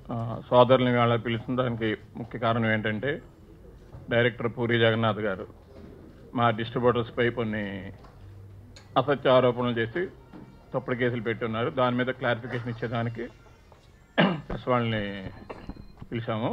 సోదరుని వాళ్ళ పిలిచడానికి ముఖ్య కారణం ఏంటంటే డైరెక్టర్ పూరి జగన్నాథ్ గారు మా డిస్ట్రిబ్యూటర్స్పై కొన్ని అసత్య ఆరోపణలు చేసి తప్పుడు కేసులు పెట్టున్నారు. దాని మీద క్లారిఫికేషన్ ఇచ్చేదానికి ప్రెస్ వాళ్ళని పిలిచాము.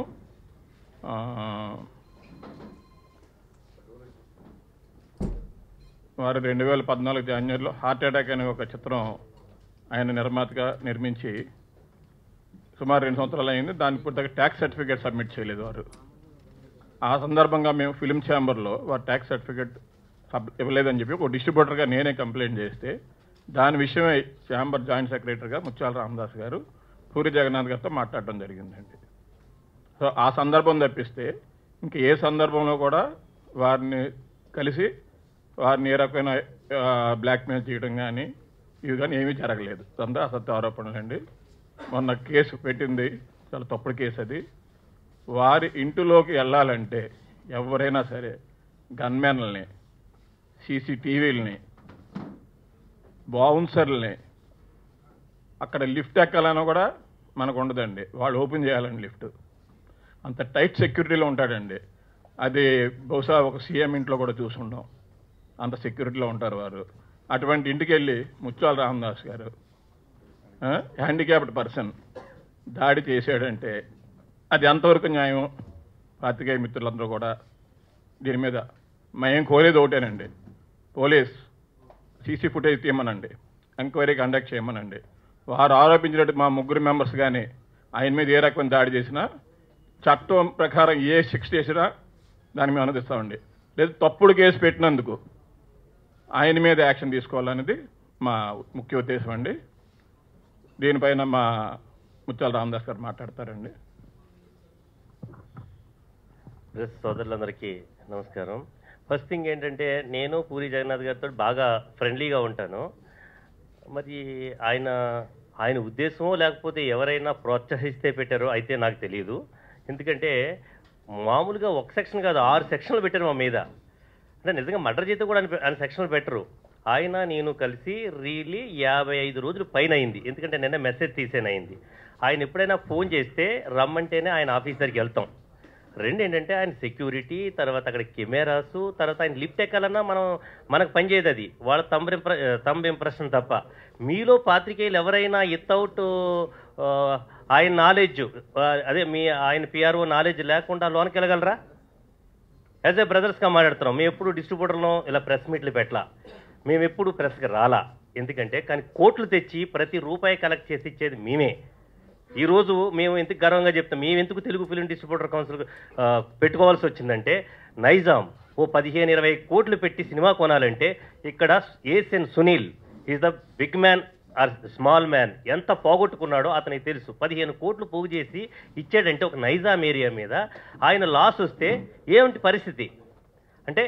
వారు 2014 జనవరిలో హార్ట్ అటాక్ అనే ఒక చిత్రం ఆయన నిర్మాతగా నిర్మించి సుమారు 2 సంవత్సరాలు అయింది. దానికి పూర్తిగా ట్యాక్స్ సర్టిఫికేట్ సబ్మిట్ చేయలేదు వారు. ఆ సందర్భంగా మేము ఫిల్మ్ ఛాంబర్లో వారు ట్యాక్స్ సర్టిఫికేట్ ఇవ్వలేదని చెప్పి ఒక డిస్ట్రిబ్యూటర్గా నేనే కంప్లైంట్ చేస్తే దాని విషయమై ఛాంబర్ జాయింట్ సెక్రటరీగా ముత్యాల రామదాస్ గారు పూరి జగన్నాథ్ గారితో మాట్లాడడం జరిగిందండి. సో ఆ సందర్భం తప్పిస్తే ఇంక ఏ సందర్భంలో కూడా వారిని కలిసి వారిని ఏ రకమైన బ్లాక్మెయిల్ చేయడం కానీ ఇవి కానీ ఏమీ జరగలేదు. అంతా అసత్య ఆరోపణలండి. మొన్న కేసు పెట్టింది చాలా తప్పుడు కేసు. అది వారి ఇంటిలోకి వెళ్ళాలంటే ఎవరైనా సరే గన్మెన్లని, సీసీటీవీలని, బౌన్సర్లని, అక్కడ లిఫ్ట్ ఎక్కాలన్నా కూడా మనకు ఉండదండి. వాళ్ళు ఓపెన్ చేయాలండి లిఫ్ట్. అంత టైట్ సెక్యూరిటీలో ఉంటాడండి. అది బహుశా ఒక సీఎం ఇంట్లో కూడా చూసుంటాం. అంత సెక్యూరిటీలో ఉంటారు వారు. అటువంటి ఇంటికి వెళ్ళి ముత్యాల రామదాస్ గారు హ్యాండిక్యాప్డ్ పర్సన్ దాడి చేశాడంటే అది ఎంతవరకు న్యాయం? పాత్రికేయ మిత్రులందరూ కూడా దీని మీద మేము కోరేది ఒకటేనండి. పోలీస్ సీసీ ఫుటేజ్ తీయమనండి, ఎంక్వైరీ కండక్ట్ చేయమనండి. వారు ఆరోపించినట్టు మా 3 మెంబర్స్ కానీ ఆయన మీద ఏ రకమైన దాడి చేసినా చట్టం ప్రకారం ఏ శిక్ష చేసినా దాన్ని మేము అనుమతిస్తామండి. లేదు తప్పుడు కేసు పెట్టినందుకు ఆయన మీద యాక్షన్ తీసుకోవాలనేది మా ముఖ్య ఉద్దేశం అండి. దీనిపైన మా ముత్యాల రామదాస్ గారు మాట్లాడతారండి. ప్రెస్ సోదరులందరికీ నమస్కారం. ఫస్ట్ థింగ్ ఏంటంటే నేను పూరి జగన్నాథ్ గారితో బాగా ఫ్రెండ్లీగా ఉంటాను. మరి ఆయన ఉద్దేశమో లేకపోతే ఎవరైనా ప్రోత్సహిస్తే పెట్టారో అయితే నాకు తెలియదు. ఎందుకంటే మామూలుగా ఒక సెక్షన్ కాదు 6 సెక్షన్లు పెట్టారు మా మీద. అంటే నిజంగా మర్డర్ చేస్తే కూడా ఆయన సెక్షన్లు పెట్టరు. ఆయన నేను కలిసి రీలీ 55 రోజులు పైన అయింది. ఎందుకంటే నిన్న మెసేజ్ తీసేనయింది. ఆయన ఎప్పుడైనా ఫోన్ చేస్తే రమ్మంటేనే ఆయన ఆఫీస్ దగ్గరికి వెళ్తాం. రెండు ఏంటంటే ఆయన సెక్యూరిటీ, తర్వాత అక్కడ కెమెరాసు, తర్వాత ఆయన లిఫ్ట్ ఎక్కాలన్నా మనకు పనిచేయదు. అది వాళ్ళ తంబ్ ఇంప్రెషన్ తప్ప. మీలో పాత్రికేయులు ఎవరైనా వితౌట్ ఆయన నాలెడ్జ్, అదే ఆయన పిఆర్ఓ నాలెడ్జ్ లేకుండా లోనికి వెళ్ళగలరా? యాజ్ ఏ బ్రదర్స్గా మాట్లాడుతున్నాం. మేము ఎప్పుడు డిస్ట్రిబ్యూటర్లో ఇలా ప్రెస్ మీట్లు పెట్టలా, మేము ఎప్పుడు ప్రెస్కి రాలా. ఎందుకంటే కానీ కోట్లు తెచ్చి ప్రతి రూపాయి కలెక్ట్ చేసి ఇచ్చేది మేమే. ఈరోజు మేము ఎందుకు గర్వంగా చెప్తాం, మేము ఎందుకు తెలుగు ఫిలిం డిస్ట్రిబ్యూటర్ కౌన్సిల్ పెట్టుకోవాల్సి వచ్చిందంటే నైజాం 15-20 కోట్లు పెట్టి సినిమా కొనాలంటే ఇక్కడ Asian Sunil is the big man or small man ఎంత పోగొట్టుకున్నాడో అతనికి తెలుసు. 15 కోట్లు పోగు చేసి ఇచ్చాడంటే ఒక నైజాం ఏరియా మీద ఆయన లాస్ వస్తే ఏమిటి పరిస్థితి? అంటే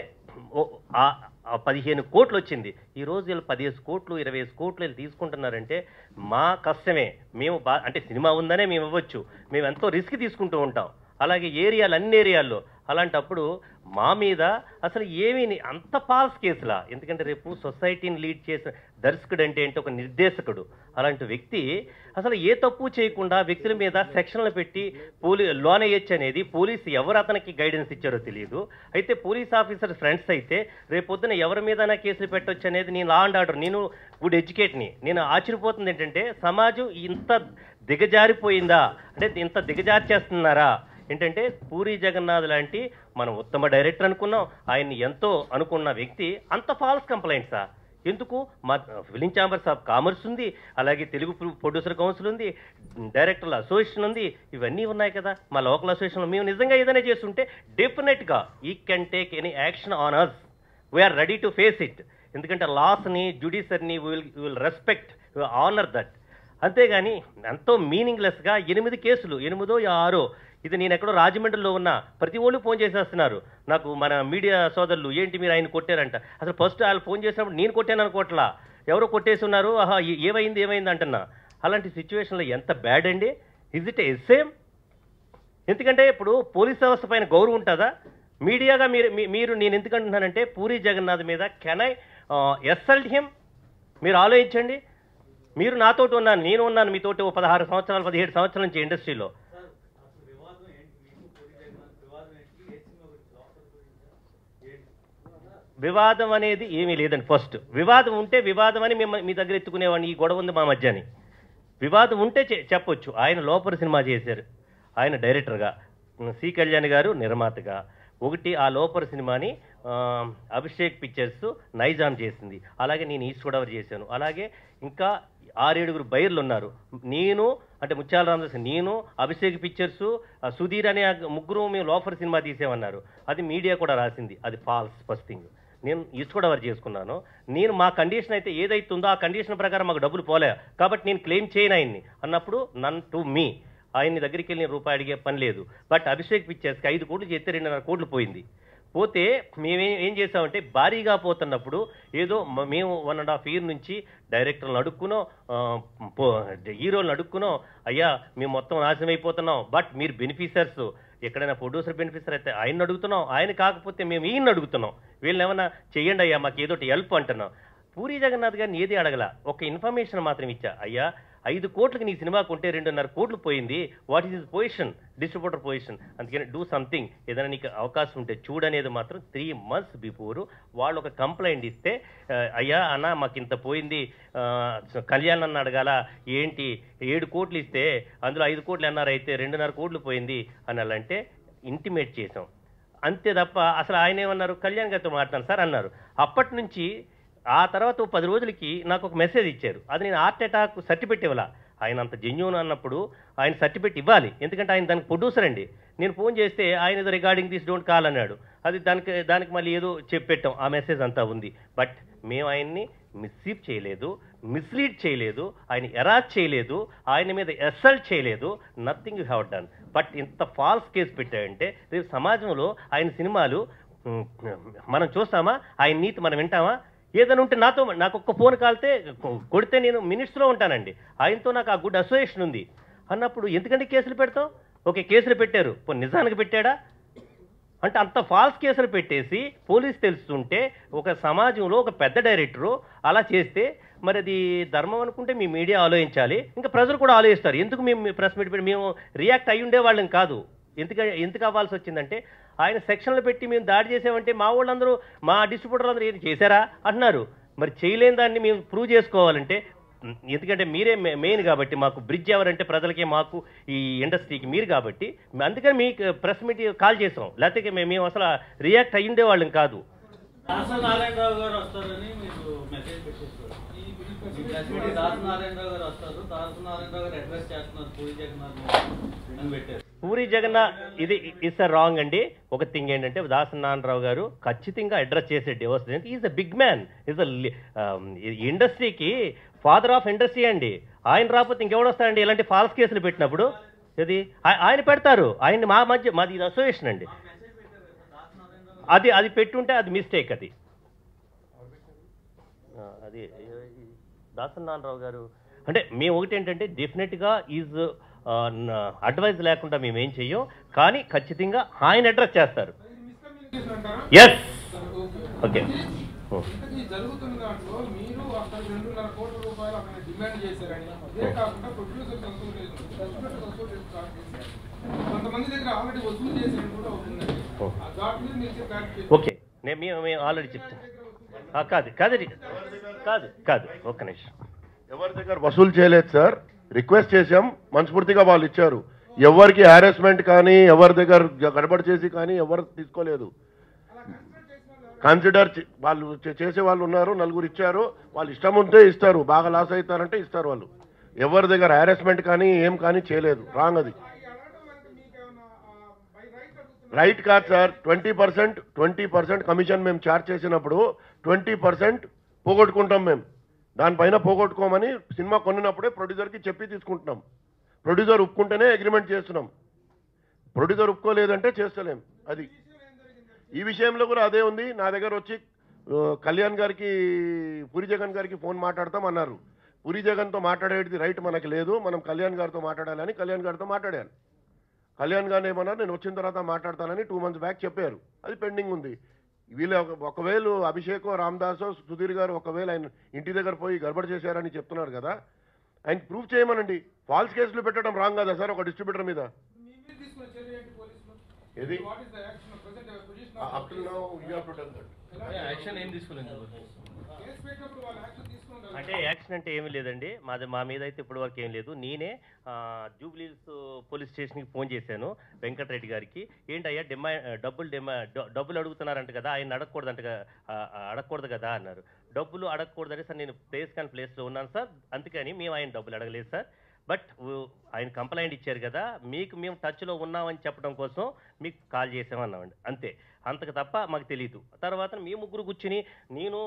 15 కోట్లు వచ్చింది. ఈరోజు వీళ్ళు 15 కోట్లు 20 కోట్లు వీళ్ళు తీసుకుంటున్నారంటే మా కష్టమే. మేము అంటే సినిమా ఉందనే మేము ఇవ్వచ్చు, మేము ఎంతో రిస్క్ తీసుకుంటూ ఉంటాం. అలాగే అన్ని ఏరియాల్లో. అలాంటప్పుడు మా మీద అసలు ఏమీ అంత ఫాల్స్ కేసులా? ఎందుకంటే రేపు సొసైటీని లీడ్ చేసిన దర్శకుడు అంటే ఏంటి, ఒక నిర్దేశకుడు. అలాంటి వ్యక్తి అసలు ఏ తప్పు చేయకుండా వ్యక్తుల మీద సెక్షన్లు పెట్టి లోన్ వేయచ్చు అనేది పోలీసు ఎవరు అతనికి గైడెన్స్ ఇచ్చారో తెలియదు. అయితే పోలీస్ ఆఫీసర్ ఫ్రెండ్స్ అయితే రేపొద్దున ఎవరి మీద కేసులు పెట్టవచ్చు అనేది నేను లా అండ్ ఆర్డర్, నేను గుడ్ ఎడ్యుకేట్ని. నేను ఆశ్చర్యపోతుంది ఏంటంటే సమాజం ఇంత దిగజారిపోయిందా, అంటే ఇంత దిగజారి చేస్తున్నారా? ఏంటంటే పూరి జగన్నాథ్ లాంటి మనం ఉత్తమ డైరెక్టర్ అనుకున్నాం, ఆయన్ని ఎంతో అనుకున్న వ్యక్తి అంత ఫాల్స్ కంప్లైంట్సా? ఎందుకు? మా ఫిలిం ఛాంబర్స్ ఆఫ్ కామర్స్ ఉంది, అలాగే తెలుగు ప్రొడ్యూసర్ కౌన్సిల్ ఉంది, డైరెక్టర్ల అసోసియేషన్ ఉంది, ఇవన్నీ ఉన్నాయి కదా. మా లోకల్ అసోసియేషన్లో మేము నిజంగా ఏదైనా చేస్తుంటే డెఫినెట్గా he can take any action on us. We're ready to face it. ఎందుకంటే లాస్ని, జ్యుడిషియరీని విల్ రెస్పెక్ట్, ఆనర్ దట్. అంతేగాని ఎంతో మీనింగ్లెస్గా 8 కేసులు, 8 6 ఇది నేను ఎక్కడో రాజమండ్రిలో ఉన్నా ప్రతి వాళ్ళు ఫోన్ చేసేస్తున్నారు నాకు, మన మీడియా సోదరులు, ఏంటి మీరు ఆయన కొట్టారంట. అసలు ఫస్ట్ వాళ్ళు ఫోన్ చేసినప్పుడు నేను కొట్టాను అనుకోవట్లా, ఎవరో కొట్టేసి ఉన్నారు, ఆహా ఏమైంది అంటున్నా. అలాంటి సిచ్యువేషన్లో ఎంత బ్యాడ్ అండి. Is it a same? ఎందుకంటే ఇప్పుడు పోలీస్ వ్యవస్థ పైన గౌరవం ఉంటుందా? మీడియాగా మీరు నేను ఎందుకంటున్నానంటే పూరి జగన్నాథ్ మీద కెన్ ఐ ఎస్సల్ట్ హిమ్? మీరు ఆలోచించండి. మీరు నాతోటి ఉన్నాను, నేను ఉన్నాను మీతోటి 16 సంవత్సరాలు 17 సంవత్సరాల నుంచి ఇండస్ట్రీలో. వివాదం అనేది ఏమీ లేదండి. ఫస్ట్ వివాదం ఉంటే వివాదం అని మేము మీ దగ్గర ఎత్తుకునేవాడిని, ఈ గొడవ ఉంది మా మధ్య అని. వివాదం ఉంటే చెప్పొచ్చు. ఆయన లోపల సినిమా చేశారు, ఆయన డైరెక్టర్గా, సి కళ్యాణ్ గారు నిర్మాతగా. ఒకటి ఆ లోపల సినిమాని అభిషేక్ పిక్చర్స్ నైజాం చేసింది, అలాగే నేను ఈస్ట్ గోదావరి చేశాను, అలాగే ఇంకా 6-7 బయర్లు ఉన్నారు. నేను అంటే ముత్యాల రామదాస్, నేను అభిషేక్ పిక్చర్స్, సుధీర్ అనే ముగ్గురు మేము లోఫర్ సినిమా తీసామన్నారు. అది మీడియా కూడా రాసింది, అది ఫాల్స్. ఫస్ట్ థింగ్, నేను ఈస్ట్ గోదావరి చేసుకున్నాను. నేను మా కండిషన్ అయితే ఏదైతుందో ఆ కండిషన్ ప్రకారం మాకు డబ్బులు పోలే, కాబట్టి నేను క్లెయిమ్ చేయను ఆయన్ని అన్నప్పుడు నన్ టు మీ, ఆయన్ని దగ్గరికి వెళ్ళి రూపాయి అడిగే పని లేదు. బట్ అభిషేక్ పిక్చర్స్కి 5 కోట్లు చేస్తే 2.5 కోట్లు పోయింది. పోతే మేమేం చేసామంటే భారీగా పోతున్నప్పుడు ఏదో మేము 1.5 year నుంచి డైరెక్టర్లను అడుక్కునో, హీరోలను అడుక్కునో, అయ్యా మేము మొత్తం నాశనం అయిపోతున్నాం, బట్ మీరు బెనిఫిషర్స్, ఎక్కడైనా ప్రొడ్యూసర్ బెనిఫిషర్ అయితే ఆయన అడుగుతున్నాం, ఆయన కాకపోతే మేము ఈయన అడుగుతున్నాం, వీళ్ళని ఏమన్నా చెయ్యండి అయ్యా మాకు ఏదో హెల్ప్ అంటున్నాం. పూరి జగన్నాథ్ గారిని ఏది అడగల, ఒక ఇన్ఫర్మేషన్ మాత్రం ఇచ్చా, అయ్యా 5 కోట్లకి నీ సినిమా కొంటే 2.5 కోట్లు పోయింది, what is his position, distributor position, అందుకని డూ సంథింగ్, ఏదైనా నీకు అవకాశం ఉంటే చూడనేది మాత్రం 3 months బిఫోర్ వాళ్ళు ఒక కంప్లైంట్ ఇస్తే, అయ్యా అన్న మాకు ఇంత పోయింది, కళ్యాణ్ అన్న అడగాల ఏంటి, 7 కోట్లు ఇస్తే అందులో 5 కోట్లు అన్నారు, అయితే 2.5 కోట్లు పోయింది అని అలాంటే ఇంటిమేట్ చేసాం అంతే తప్ప. అసలు ఆయన ఏమన్నారు, కళ్యాణ్ గారితో మాట్లాడాను సార్ అన్నారు. అప్పటి నుంచి ఆ తర్వాత 10 రోజులకి నాకు ఒక మెసేజ్ ఇచ్చారు, అది నేను హార్ట్ అటాక్ సర్టిఫికెట్ ఇవ్వాల. ఆయన అంత జెన్యూన్ అన్నప్పుడు ఆయన సర్టిఫికెట్ ఇవ్వాలి, ఎందుకంటే ఆయన దానికి ప్రొడ్యూసర్ అండి. నేను ఫోన్ చేస్తే ఆయన ఏదో రిగార్డింగ్ దిస్ డోంట్ కాల్ అన్నాడు, అది దానికి మళ్ళీ ఏదో చెప్పెట్టాం, ఆ మెసేజ్ అంతా ఉంది. బట్ మేము ఆయన్ని మిస్లీడ్ చేయలేదు, మిస్లీడ్ చేయలేదు, ఆయన ఎరాజ్ చేయలేదు, ఆయన మీద అసల్ట్ చేయలేదు, nothing you have done. But ఇంత ఫాల్స్ కేసు పెట్టాయంటే రేపు సమాజంలో ఆయన సినిమాలు మనం చూస్తామా, ఆయన నీతి మనం వింటామా? ఏదైనా ఉంటే నాకు ఒక్క ఫోన్ కాల్తే కొడితే నేను మినిట్స్లో ఉంటానండి, ఆయనతో నాకు ఆ గుడ్ అసోసియేషన్ ఉంది అన్నప్పుడు ఎందుకంటే కేసులు పెడతాం? ఓకే కేసులు పెట్టారు, నిజానికి పెట్టాడా అంటే అంత ఫాల్స్ కేసులు పెట్టేసి పోలీసు తెలుస్తుంటే ఒక సమాజంలో ఒక పెద్ద డైరెక్టరు అలా చేస్తే మరి అది ధర్మం అనుకుంటే మీ మీడియా ఆలోచించాలి, ఇంకా ప్రజలు కూడా ఆలోచిస్తారు. ఎందుకు మేము ప్రెస్ మీట్ పెట్టి మేము రియాక్ట్ అయ్యి ఉండేవాళ్ళం కాదు. ఎందుకు అవ్వాల్సి వచ్చిందంటే ఆయన సెక్షన్లు పెట్టి మేము దాడి చేసామంటే మా వాళ్ళందరూ, మా డిస్ట్రిబ్యూటర్లు అందరూ ఏం చేశారా అంటున్నారు. మరి చేయలేని దాన్ని మేము ప్రూవ్ చేసుకోవాలంటే, ఎందుకంటే మీరే మెయిన్ కాబట్టి, మాకు బ్రిడ్జ్ ఎవరంటే ప్రజలకే, మాకు ఈ ఇండస్ట్రీకి మీరు కాబట్టి, అందుకని మీకు ప్రెస్ మీట్ కాల్ చేసాం, లేకపోతే మేము అసలు రియాక్ట్ అయ్యి ఉండేవాళ్ళం కాదు. నారాయణరావు గారు వస్తారని మీకు మెసేజ్ పెట్టేస్తారు, నారాయణరావు గారు వస్తారు, నారాయణరావు గారు అడ్రస్ చేస్తున్నారు పూరి జగన్నాథ్ అని పెట్టారు. పూరి జగన్నాథ్ ఇది ఇట్స్ అ రాంగ్ అండి. ఒక థింగ్ ఏంటంటే దాసనారాయణరావు గారు ఖచ్చితంగా అడ్రస్ చేసే divorce, is a big man, is ఇండస్ట్రీకి ఫాదర్ ఆఫ్ ఇండస్ట్రీ అండి. ఆయన రాకపోతే ఇంకెవడు వస్తాడండి ఇలాంటి ఫాల్స్ కేసులు పెట్టినప్పుడు? ఇది ఆయన పెడతారు, ఆయన మాది ఇది అసోసియేషన్ అండి. అది పెట్టుంటే అది మిస్టేక్. అది దాసనారాయణరావు గారు అంటే మేము ఒకటి ఏంటంటే డెఫినెట్గా ఈజ్ అడ్వైజ్ లేకుండా మేము ఏం చెయ్యం, కానీ ఖచ్చితంగా ఆయన అడ్రస్ చేస్తారు. Yes okay. జరుగుతున్న దాంట్లో మీరు అక్కడ 2.5 కోట్ల రూపాయలు అక్కడ డిమాండ్ చేశారని, అదే కాకుండా ప్రొడ్యూసర్ కొంతమంది దగ్గర ఆల్రెడీ వసూలు చేసినట్టు కూడా అవుతుందండి. ఓకే మేము ఆల్రెడీ చెప్తాం. కాదు ఒక్క నిమిషం. ఎవరి దగ్గర వసూలు చేయలేదు సార్, రిక్వెస్ట్ చేశాం, మనస్ఫూర్తిగా వాళ్ళు ఇచ్చారు. ఎవరికి హారాస్మెంట్ కానీ ఎవరి దగ్గర గడబడి చేసి కానీ ఎవరు తీసుకోలేదు. కన్సిడర్ వాళ్ళు చేసే వాళ్ళు ఉన్నారు, 4 ఇచ్చారు, వాళ్ళు ఇష్టం ఉంటే ఇస్తారు, బాగా లాస్ అవుతారంటే ఇస్తారు వాళ్ళు. ఎవరి దగ్గర హారాస్మెంట్ కానీ ఏం కానీ చేయలేదు. రాంగ్ అది, రైట్ కాదు సార్. 20% కమిషన్ మేము ఛార్జ్ చేసినప్పుడు 20% పోగొట్టుకుంటాం మేము. దానిపైన పోగొట్టుకోమని సినిమా కొన్నప్పుడే ప్రొడ్యూసర్కి చెప్పి తీసుకుంటున్నాం. ప్రొడ్యూసర్ ఒప్పుకుంటేనే అగ్రిమెంట్ చేస్తున్నాం, ప్రొడ్యూసర్ ఒప్పుకోలేదంటే చేస్తలేం. అది ఈ విషయంలో కూడా అదే ఉంది. నా దగ్గర వచ్చి కళ్యాణ్ గారికి, పూరి జగన్ గారికి ఫోన్ మాట్లాడతాం అన్నారు. పూరి జగన్తో మాట్లాడేది రైట్ మనకు లేదు, మనం కళ్యాణ్ గారితో మాట్లాడాలని కళ్యాణ్ గారితో మాట్లాడాను. కళ్యాణ్ గారిని ఏమన్నారు, నేను వచ్చిన తర్వాత మాట్లాడతానని 2 months బ్యాక్ చెప్పారు. అది పెండింగ్ ఉంది. వీళ్ళు ఒకవేళ అభిషేకో, రామదాసో, సుధీర్ గారు ఒకవేళ ఆయన ఇంటి దగ్గర పోయి గడబడి చేశారని చెప్తున్నారు కదా, ఆయన ప్రూఫ్ చేయమనండి. ఫాల్స్ కేసులు పెట్టడం రాంగ్ కదా సార్ ఒక డిస్ట్రిబ్యూటర్ మీద? ఏది What is the action of present position up to now you have to tell that. Action ఏం తీసుకోలేదు కేసు పెట్టినప్పుడు వాళ్ళు యాక్షన్ తీసుకుంటారు. అంటే యాక్షన్ అంటే ఏమీ లేదండి, మా మీద అయితే ఇప్పటి వరకు ఏం లేదు. నేనే జూబ్లీహిల్స్ పోలీస్ స్టేషన్కి ఫోన్ చేశాను వెంకటరెడ్డి గారికి. ఏంటయ్యా డబ్బులు అడుగుతున్నారంట కదా, ఆయన అడగకూడదు కదా అన్నారు. డబ్బులు అడగకూడదని సార్ నేను ప్లేస్లో ఉన్నాను సార్, అందుకని మేము ఆయన డబ్బులు అడగలేదు సార్. బట్ ఆయన కంప్లైంట్ ఇచ్చారు కదా, మీకు మేము టచ్లో ఉన్నామని చెప్పడం కోసం మీకు కాల్ చేసామన్నామండి, అంతే. అంతకు తప్ప మాకు తెలియదు. తర్వాత మీ ముగ్గురు కూర్చుని నేను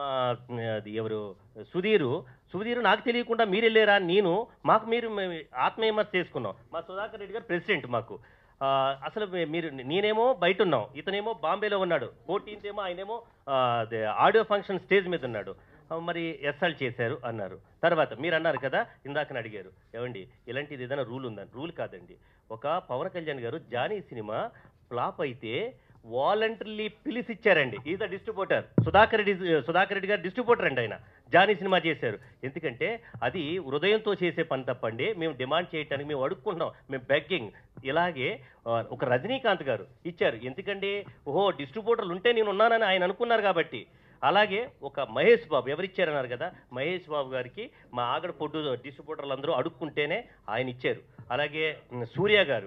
అది ఎవరు సుధీరు నాకు తెలియకుండా మీరు వెళ్ళారా, మీరు ఆత్మవిమర్శ చేసుకున్నాం. మా సుధాకర్ రెడ్డి గారు ప్రెసిడెంట్ మాకు. అసలు నేనేమో బయట ఉన్నాం, ఇతనేమో బాంబేలో ఉన్నాడు. 14th ఏమో ఆయనేమో ఆడియో ఫంక్షన్ స్టేజ్ మీద ఉన్నాడు. మరి ఎస్ఎల్ చేశారు అన్నారు. తర్వాత మీరు అన్నారు కదా, ఇందాకని అడిగారు ఏమండి ఇలాంటిది ఏదైనా రూల్ ఉందని. రూల్ కాదండి. ఒక Pawan Kalyan garu Johnny cinema flop అయితే వాలంటరీలీ పిలిచిచ్చారండి. Is the distributor. Sudhakar Reddy garu distributor అండి. ఆయన జానీ సినిమా చేశారు. ఎందుకంటే అది హృదయంతో చేసే పని తప్పండి. మేము డిమాండ్ చేయడానికి మేము అడుక్కుంటున్నాం, మేము బెగ్గింగ్. ఇలాగే ఒక రజనీకాంత్ గారు ఇచ్చారు. ఎందుకంటే ఓహో డిస్ట్రిబ్యూటర్లు ఉంటే నేను ఉన్నానని ఆయన అనుకున్నారు కాబట్టి. అలాగే ఒక మహేష్ బాబు ఎవరిచ్చారన్నారు కదా, మహేష్ బాబు గారికి మా ఆగడ పొడ్డు డిస్ట్రిబ్యూటర్లు అందరూ అడుక్కుంటేనే ఆయన ఇచ్చారు. అలాగే సూర్య గారు,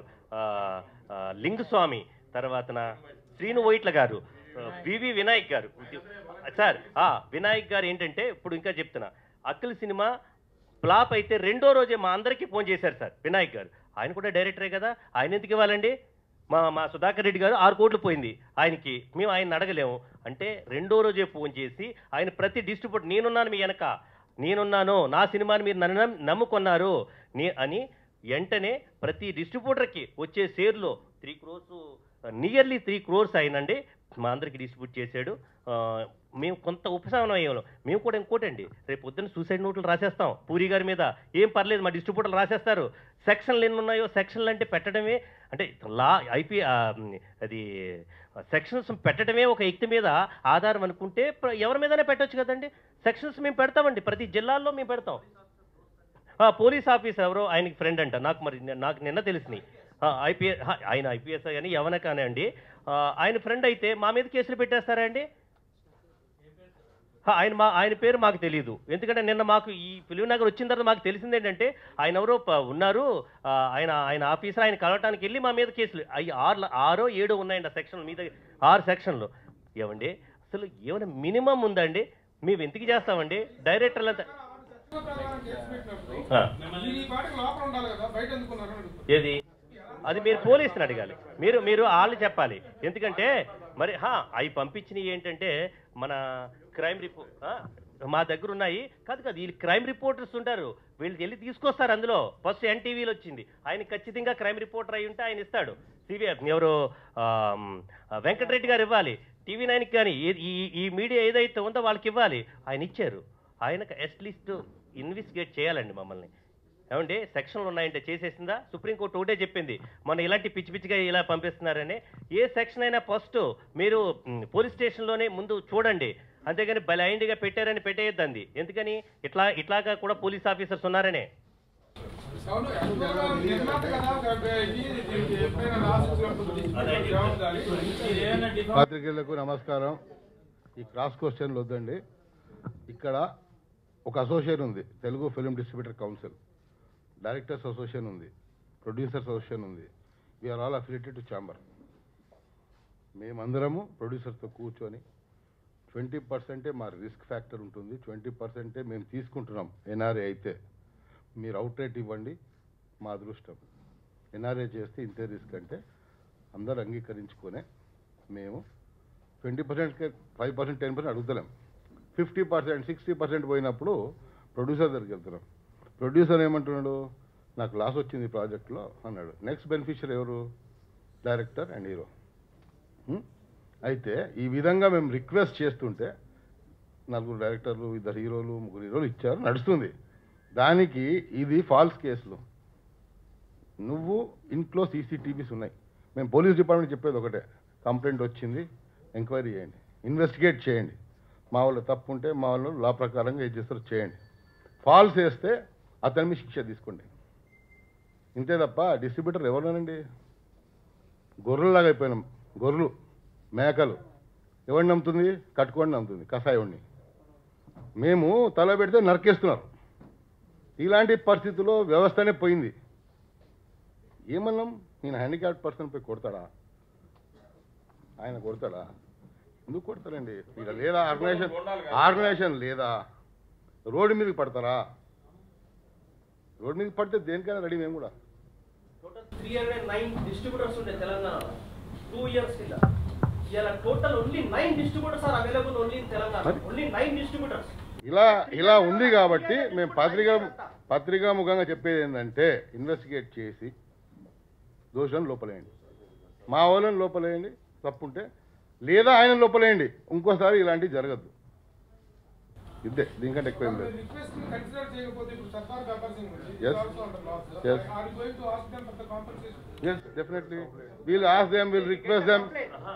లింగస్వామి, తర్వాత శ్రీను వైట్ల గారు, వివి వినాయక్ గారు సార్. వినాయక్ గారు ఏంటంటే ఇప్పుడు ఇంకా చెప్తున్నా, అఖిల్ సినిమా ఫ్లాప్ అయితే రెండో రోజే మా అందరికీ ఫోన్ చేశారు సార్ వినాయక్ గారు. ఆయన కూడా డైరెక్టరే కదా, ఆయన ఎందుకు ఇవ్వాలండి? మా సుధాకర్ రెడ్డి గారు 6 కోట్లు పోయింది ఆయనకి, మేము ఆయన అడగలేము అంటే రెండో రోజే ఫోన్ చేసి ఆయన ప్రతి డిస్ట్రిబ్యూటర్ నేనున్నాను మీ వెనక, నేనున్నాను, నా సినిమాని మీరు నన్ను నమ్ముకున్నారు అని వెంటనే ప్రతి డిస్ట్రిబ్యూటర్కి వచ్చే షేర్లో 3 crores నియర్లీ 3 crores అయినండి మా అందరికి డిస్ట్రిబ్యూట్ చేశాడు. మేము కొంత ఉపశమనం అయ్యాము. మేము కూడా ఇంకోటండి, రేపు పొద్దున్న సూసైడ్ నోట్లు రాసేస్తాం పూరి గారి మీద, ఏం పర్లేదు మా డిస్ట్రిబ్యూటర్లు రాసేస్తారు. సెక్షన్లు ఎన్ని ఉన్నాయో సెక్షన్లు అంటే పెట్టడమే, అంటే అది సెక్షన్స్ పెట్టడమే ఒక వ్యక్తి మీద ఆధారం అనుకుంటే ఎవరి మీదనే పెట్టొచ్చు కదండి. సెక్షన్స్ మేము పెడతామండి, ప్రతి జిల్లాల్లో మేము పెడతాం. పోలీస్ ఆఫీసర్ ఎవరో ఆయనకి ఫ్రెండ్ అంట, నాకు నిన్న తెలిసినాయి. ఆయన ఐపీఎస్ అని ఎవన కానివ్వండి, ఆయన ఫ్రెండ్ అయితే మా మీద కేసులు పెట్టేస్తారా అండి? ఆయన పేరు మాకు తెలియదు. ఎందుకంటే నిన్న మాకు ఈ ఫిలిం నగర్ వచ్చిన తర్వాత మాకు తెలిసింది ఏంటంటే ఆయన ఎవరో ఉన్నారు, ఆయన ఆఫీసర్, ఆయన కలవటానికి వెళ్ళి మా మీద కేసులు అవి 6 or 7 ఉన్నాయండి. ఆ సెక్షన్ మీద 6 sections. ఏమండి అసలు ఏమైనా మినిమం ఉందండి? మేము ఎందుకు చేస్తామండి? డైరెక్టర్లంతా ఏది అది మీరు పోలీసుని అడగాలి, మీరు వాళ్ళు చెప్పాలి. ఎందుకంటే మరి అవి పంపించినవి ఏంటంటే మన క్రైమ్ మా దగ్గర ఉన్నాయి కాదు వీళ్ళు క్రైమ్ రిపోర్టర్స్ ఉంటారు, వీళ్ళు వెళ్ళి తీసుకొస్తారు. అందులో ఫస్ట్ ఎన్టీవీలో వచ్చింది, ఆయన ఖచ్చితంగా క్రైమ్ రిపోర్టర్ అయి ఉంటే ఆయన ఇస్తాడు. ఎవరు వెంకటరెడ్డి గారు ఇవ్వాలి, TV9కి కానీ ఈ మీడియా ఏదైతే ఉందో వాళ్ళకి ఇవ్వాలి. ఆయన ఇచ్చారు. ఆయనకు అట్లీస్ట్ ఇన్వెస్టిగేట్ చేయాలండి మమ్మల్ని. ఏమంటే సెక్షన్లు ఉన్నాయంటే చేసేసిందా? సుప్రీంకోర్టు ఒకటే చెప్పింది మన ఇలాంటి పిచ్చిగా ఇలా పంపిస్తున్నారని. ఏ సెక్షన్ అయినా ఫస్ట్ మీరు పోలీస్ స్టేషన్లోనే ముందు చూడండి, అంతేగాని బ్లైండ్గా పెట్టారని పెట్టేయద్దండి. ఎందుకని ఇట్లాగా కూడా పోలీస్ ఆఫీసర్స్ ఉన్నారనే. పాత్రికేయులకు నమస్కారం. ఈ క్రాస్ క్వశ్చన్లు వద్దండి. ఇక్కడ ఒక అసోసియేషన్ ఉంది, Telugu film distributor council, directors association ఉంది, ప్రొడ్యూసర్స్ అసోసియేషన్ ఉంది. We're all affiliated to chamber. మేమందరము ప్రొడ్యూసర్స్తో కూర్చొని 20% మా రిస్క్ ఫ్యాక్టర్ ఉంటుంది, 20% మేము తీసుకుంటున్నాం. ఎన్ఆర్ఏ అయితే మీరు అవుట్ రేట్ ఇవ్వండి, మా అదృష్టం. ఎన్ఆర్ఏ చేస్తే ఇంతే రిస్క్ అంటే అందరు అంగీకరించుకునే మేము 20%, 5%, 10% అడుగుతలేం. 50%, 60% పోయినప్పుడు ప్రొడ్యూసర్ దగ్గరికి వెళ్తున్నాం. ప్రొడ్యూసర్ ఏమంటున్నాడు, నాకు లాస్ వచ్చింది ప్రాజెక్ట్లో అన్నాడు. నెక్స్ట్ బెనిఫిషియర్ ఎవరు? Director and hero. అయితే ఈ విధంగా మేము రిక్వెస్ట్ చేస్తుంటే 4 డైరెక్టర్లు, 2 హీరోలు, 3 హీరోలు ఇచ్చారు, నడుస్తుంది. దానికి ఇది ఫాల్స్ కేసులు. నువ్వు ఇంట్లో CCTVs ఉన్నాయి. మేము పోలీస్ డిపార్ట్మెంట్ చెప్పేది ఒకటే, కంప్లైంట్ వచ్చింది, ఎంక్వైరీ చేయండి, ఇన్వెస్టిగేట్ చేయండి. మా వాళ్ళు తప్పు ఉంటే మా వాళ్ళు లా ప్రకారంగా ఏం చేస్తారో చేయండి. ఫాల్స్ వేస్తే అతని మీద శిక్ష తీసుకోండి. ఇంతే తప్ప డిస్ట్రిబ్యూటర్ ఎవరున్నారండి? గొర్రెలాగా అయిపోయినాం. గొర్రెలు, మేకలు. ఎవరిని నమ్ముతుంది? కట్టుకొని నమ్ముతుంది, కషాయుడిని. మేము తల పెడితే నరికేస్తున్నారు. ఇలాంటి పరిస్థితుల్లో వ్యవస్థనే పోయింది. ఏమన్నాం? నేను హ్యాండిక్యాప్డ్ పర్సన్ పోయి కొడతాడా? ఆయన కొడతాడా? ఎందుకు కొడతారండి? ఇక్కడ లేదా ఆర్గనైజేషన్ లేదా? రోడ్డు మీదకి పడతారా? రోడ్డు మీదకి పడితే దేనికైనా రెడీ మేము కూడా. టోటల్ 309 డిస్ట్రిబ్యూటర్స్ ఉండే తెలంగాణ 2 years కింద. ఇలా total only 9 distributors are available only in Telangana. Only 9 distributors. ఇలా ఉంది కాబట్టి మేము పత్రికా ముఖంగా చెప్పేది ఏంటంటే ఇన్వెస్టిగేట్ చేసి దోషులను లోపలేయండి, మా వాళ్ళని లోపలేయండి తప్పుంటే, లేదా ఆయన లోపలేయండి. ఇంకోసారి ఇలాంటివి జరగద్దు. ఇదే, దీనికంటే ఎక్కువ ఏం లేదు. రిక్వెస్ట్ కన్సిడర్ చేయకపోతే ఇప్పుడు సర్కార్ papers Yes. Yes. Are you going to ask them for the compensation? Yes, definitely. We'll ask them, we'll request them.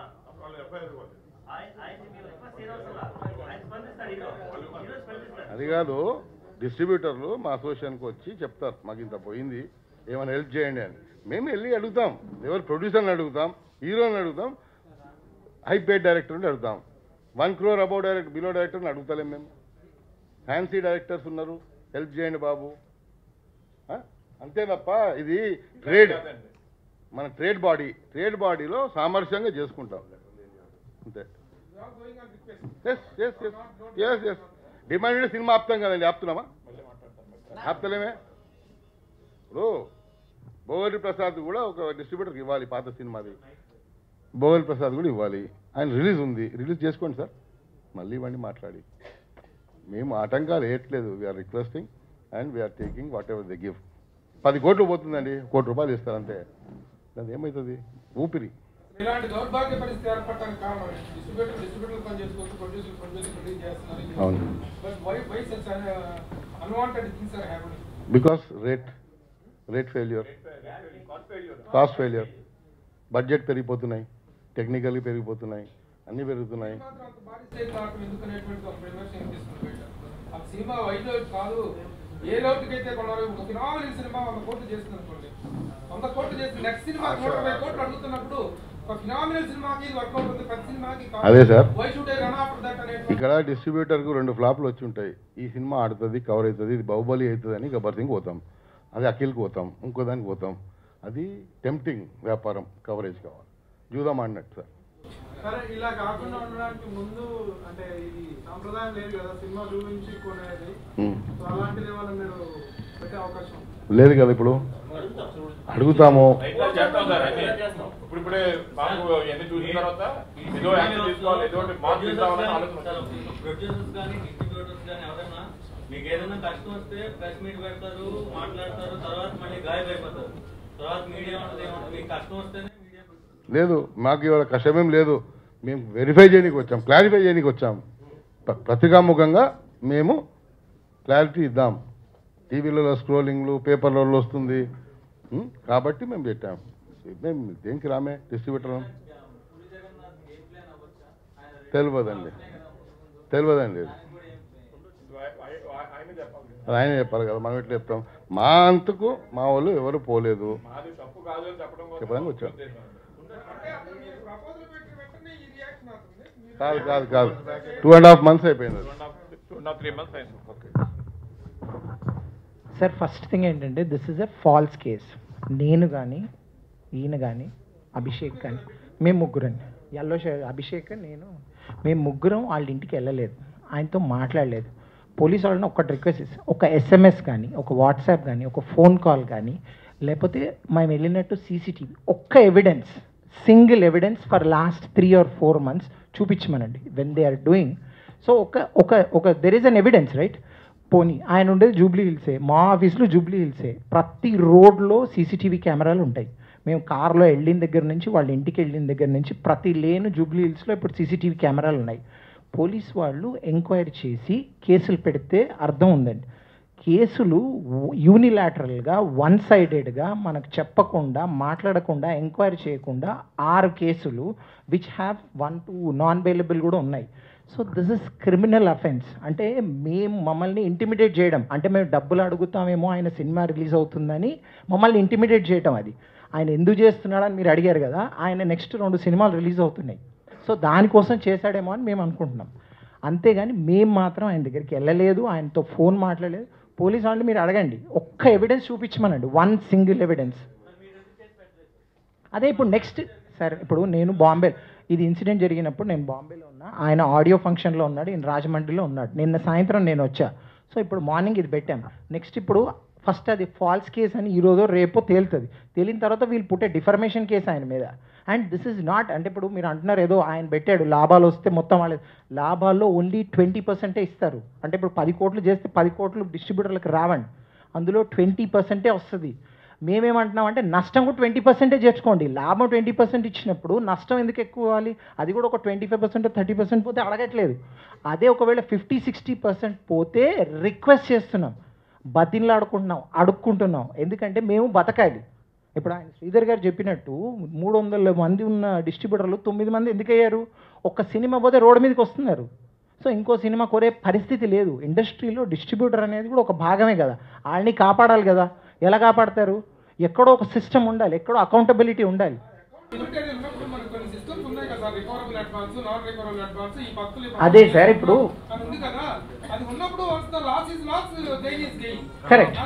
అది కాదు, డిస్ట్రిబ్యూటర్లు మా అసోసియేషన్కి వచ్చి చెప్తారు మాకు ఇంత పోయింది, ఏమైనా హెల్ప్ చేయండి అని. మేము వెళ్ళి అడుగుతాం. ఎవరు ప్రొడ్యూసర్ని అడుగుతాం, హీరోని అడుగుతాం, హై పేడ్ డైరెక్టర్ని అడుగుతాం. 1 crore అబౌవ్ డైరెక్టర్, బిలో డైరెక్టర్ని అడుగుతలేం మేము. ఫ్యాన్సీ డైరెక్టర్స్ ఉన్నారు, హెల్ప్ చేయండి బాబు, అంతే తప్ప ఇది ట్రేడ్, మన ట్రేడ్ బాడీలో సామరస్యంగా చేసుకుంటాం అంతే. ఎస్ డిమాండ్ సినిమా ఆపుతాం కదండి, ఆపుతున్నామా? ఆపుతలేమే. ఇప్పుడు భోగరి ప్రసాద్ కూడా ఒక డిస్ట్రిబ్యూటర్కి ఇవ్వాలి, పాత సినిమాది. భోగరి ప్రసాద్ కూడా ఇవ్వాలి. ఆయన రిలీజ్ ఉంది, రిలీజ్ చేసుకోండి సార్, మళ్ళీ ఇవ్వండి మాట్లాడి. మేము ఆటంకాలు వేయట్లేదు. We're requesting and we're taking whatever they give. 10 కోట్లు పోతుందండి, ₹1 కోటి ఇస్తారంతే. అది ఏమవుతుంది? ఊపిరి. ఇలాంటి దౌర్భాగ్య పరిస్థితి ఏర్పడటానికి కారణం డిస్ట్రిబ్యూటర్ పని చేసుకోవచ్చు, ప్రొడ్యూసర్ ప్రొడ్యూస్ చేస్తున్నారు. అవును. But why such unwanted things are happening? Because rate failure, cost failure, budget పెరిగిపోతున్నాయి, టెక్నికల్గా పెరిగిపోతున్నాయి, అన్నీ పెరుగుతున్నాయి. మాత్రం అంత భారీ స్థాయి కావటం ఎందుకనేటువంటి ఒక విమర్శ వినిపిస్తుంది బయట. ఆ సినిమా వైడ్ కాదు, ఏ లోటుకి అయితే కొన్నారు. ఒక ఫినామినల్ సినిమా 100 కోట్లు చేస్తుంది అనుకోండి, 100 కోట్లు చేసి నెక్స్ట్ సినిమా 120 కోట్లు అడుగుతున్నప్పుడు ఒక ఫినామినల్ సినిమాకి ఇది వర్కౌట్ అవుతుంది, ప్రతి సినిమాకి అదే sir. Why should I run after that అనేది. ఇక్కడ డిస్ట్రిబ్యూటర్కు 2 ఫ్లాప్లు వచ్చి ఉంటాయి. ఈ సినిమా ఆడుతుంది, కవర్ అవుతుంది, ఇది బాహుబలి అవుతుంది అని గబ్బర్ సింగ్ పోతాం, అది అఖిల్కి పోతాం, ఇంకో దానికి పోతాం. అది టెంప్టింగ్ వ్యాపారం, కవరేజ్ కావాలి, చూద్దాం అన్నట్టు సార్. సరే, ఇలా కాకుండా ఉండడానికి ముందు అంటే ఇది సాంప్రదాయం లేదు కదా సినిమా చూపించి కొనేది, సో అలాంటిది ఏమైనా మీరు పెట్టే అవకాశం లేదు కదా. ఇప్పుడు అడుగుతాము. ఇప్పుడే మాకు ఎన్ని చూసిన తర్వాత ఏదో యాక్షన్ తీసుకోవాలి, ఏదో మార్పు తీసుకోవాలని ఆలోచన. ప్రొడ్యూసర్స్ కానీ డిస్ట్రిబ్యూటర్స్ కానీ ఎవరైనా మీకు ఏదైనా కష్టం వస్తే ప్రెస్ మీట్ పెడతారు, మాట్లాడతారు, తర్వాత మళ్ళీ గాయపడిపోతారు. తర్వాత మీడియా ఉంటుంది, ఏమంటుంది, మీకు కష్టం వస్తేనే మీడియా లేదు. మాకు ఇవాళ కష్టమేం లేదు. మేము వెరిఫై చేయడానికి వచ్చాం, క్లారిఫై చేయడానికి వచ్చాం. పత్రికాముఖంగా మేము క్లారిటీ ఇద్దాం. టీవీలలో స్క్రోలింగ్లు, పేపర్లలో వస్తుంది కాబట్టి మేము పెట్టాం. మేము దేనికి రామే డిస్ట్రిబ్యూటర్ తెలియదండి. అది ఆయన చెప్పాలి కదా, మనం ఎట్లా చెప్తాం? మా అంతకు మా వాళ్ళు ఎవరు పోలేదు చెప్పడానికి వచ్చాం. ప్రపోజల్ పెట్టిన వెంటనే ఈ రియాక్షన్ అవుతుంది. కాదు 2.5 months అయిపోయింది. 3 months అయింది. సార్, ఫస్ట్ థింగ్ ఏంటంటే this is a false case. నేను కానీ ఈయన కానీ అభిషేక్ కానీ మేము ముగ్గురండి, అభిషేక్ మేము ముగ్గురం వాళ్ళ ఇంటికి వెళ్ళలేదు, ఆయనతో మాట్లాడలేదు. పోలీస్ వాళ్ళని ఒక్కటి రిక్వెస్ట్ చేసి ఒక SMS కానీ, ఒక వాట్సాప్ కానీ, ఒక ఫోన్ కాల్ కానీ, లేకపోతే మేము వెళ్ళినట్టు CCTV ఒక్క evidence, single evidence for last 3 or 4 months చూపించమనండి when they are doing. So ఒక there is an evidence right. పోనీ ఆయన ఉండేది జూబ్లీ హిల్సే, మా ఆఫీస్లో జూబ్లీ హిల్సే, ప్రతి రోడ్లో CCTV కెమెరాలు ఉంటాయి. మేము కార్లో వెళ్ళిన దగ్గర నుంచి వాళ్ళ ఇంటికి వెళ్ళిన దగ్గర నుంచి ప్రతి లేను జూబ్లీ హిల్స్లో ఇప్పుడు CCTV కెమెరాలు ఉన్నాయి. పోలీస్ వాళ్ళు ఎంక్వైరీ చేసి కేసులు పెడితే అర్థం ఉందండి. కేసులు యూనిలాటరల్గా 1 sidedగా మనకు చెప్పకుండా, మాట్లాడకుండా, ఎంక్వైరీ చేయకుండా 6 కేసులు విచ్ హ్యావ్ 1-2 నాన్ బెయిలబుల్ కూడా ఉన్నాయి. So this is criminal offence. అంటే మమ్మల్ని ఇంటిమిడేట్ చేయడం, అంటే మేము డబ్బులు అడుగుతామేమో ఆయన సినిమా రిలీజ్ అవుతుందని మమ్మల్ని ఇంటిమిడేట్ చేయడం. ఆయన ఎందుకు చేస్తున్నాడని మీరు అడిగారు కదా, ఆయన నెక్స్ట్ 2 సినిమాలు రిలీజ్ అవుతున్నాయి. సో దానికోసం చేశాడేమో అని మేము అనుకుంటున్నాం. అంతేగాని మేము మాత్రం ఆయన దగ్గరికి వెళ్ళలేదు, ఆయనతో ఫోన్ మాట్లాడలేదు. పోలీస్ వాళ్ళు మీరు అడగండి, ఒక్క ఎవిడెన్స్ చూపించమనండి, 1 సింగిల్ ఎవిడెన్స్. అదే ఇప్పుడు నెక్స్ట్ సార్, ఇప్పుడు నేను బాంబే, ఇది ఇన్సిడెంట్ జరిగినప్పుడు నేను బాంబేలో ఉన్నా, ఆయన ఆడియో ఫంక్షన్లో ఉన్నాడు, ఈయన రాజమండ్రిలో ఉన్నాడు. నిన్న సాయంత్రం నేను వచ్చా. సో ఇప్పుడు మార్నింగ్ ఇది పెట్టాను. నెక్స్ట్ ఇప్పుడు ఫస్ట్ అది ఫాల్స్ కేస్ అని ఈరోజు రేపో తేలుతుంది. తేలిన తర్వాత వీళ్ళు పుట్టే డిఫర్మేషన్ కేసు ఆయన మీద. అండ్ దిస్ ఈజ్ నాట్, అంటే ఇప్పుడు మీరు అంటున్నారు ఏదో ఆయన పెట్టాడు లాభాలు వస్తే మొత్తం వాళ్ళ లాభాల్లో ఓన్లీ 20% ఇస్తారు. అంటే ఇప్పుడు 10 కోట్లు చేస్తే 10 కోట్లు డిస్ట్రిబ్యూటర్లకు రావండి, అందులో 20% వస్తుంది. మేమేమంటున్నామంటే నష్టం కూడా 20% చేర్చుకోండి. లాభం 20% ఇచ్చినప్పుడు నష్టం ఎందుకు ఎక్కువ ఇవ్వాలి? అది కూడా ఒక 25% 30% పోతే అడగట్లేదు. అదే ఒకవేళ 50-60% పోతే రిక్వెస్ట్ చేస్తున్నాం, బతిన్లాడుకుంటున్నాం, అడుక్కుంటున్నాం. ఎందుకంటే మేము బతకాలి. ఇప్పుడు ఆయన శ్రీధర్ గారు చెప్పినట్టు 300 మంది ఉన్న డిస్ట్రిబ్యూటర్లు 9 మంది ఎందుకు అయ్యారు? ఒక్క సినిమా పోతే రోడ్డు మీదకి వస్తున్నారు. సో ఇంకో సినిమా కొనే పరిస్థితి లేదు. ఇండస్ట్రీలో డిస్ట్రిబ్యూటర్ అనేది కూడా ఒక భాగమే కదా, వాళ్ళని కాపాడాలి కదా. ఎలా కాపాడతారు? ఎక్కడో ఒక సిస్టమ్ ఉండాలి, ఎక్కడో అకౌంటబిలిటీ ఉండాలి. అదే సార్ ఇప్పుడు కరెక్ట్.